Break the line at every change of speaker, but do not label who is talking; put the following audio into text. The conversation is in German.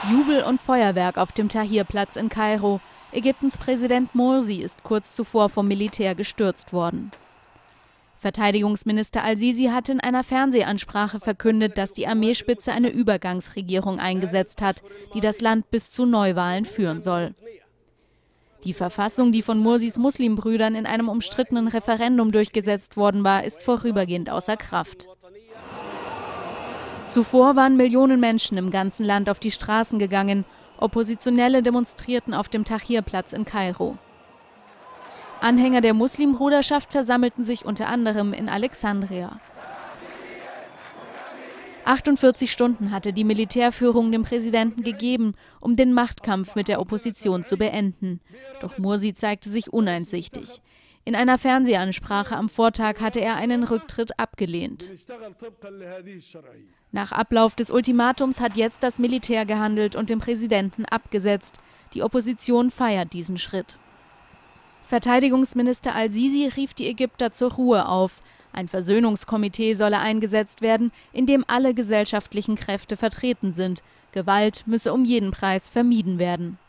Jubel und Feuerwerk auf dem Tahrir-Platz in Kairo. Ägyptens Präsident Morsi ist kurz zuvor vom Militär gestürzt worden. Verteidigungsminister Al-Sisi hatte in einer Fernsehansprache verkündet, dass die Armeespitze eine Übergangsregierung eingesetzt hat, die das Land bis zu Neuwahlen führen soll. Die Verfassung, die von Morsis Muslimbrüdern in einem umstrittenen Referendum durchgesetzt worden war, ist vorübergehend außer Kraft. Zuvor waren Millionen Menschen im ganzen Land auf die Straßen gegangen. Oppositionelle demonstrierten auf dem Tahrir-Platz in Kairo. Anhänger der Muslimbruderschaft versammelten sich unter anderem in Alexandria. 48 Stunden hatte die Militärführung dem Präsidenten gegeben, um den Machtkampf mit der Opposition zu beenden. Doch Morsi zeigte sich uneinsichtig. In einer Fernsehansprache am Vortag hatte er einen Rücktritt abgelehnt. Nach Ablauf des Ultimatums hat jetzt das Militär gehandelt und den Präsidenten abgesetzt. Die Opposition feiert diesen Schritt. Verteidigungsminister Al-Sisi rief die Ägypter zur Ruhe auf. Ein Versöhnungskomitee solle eingesetzt werden, in dem alle gesellschaftlichen Kräfte vertreten sind. Gewalt müsse um jeden Preis vermieden werden.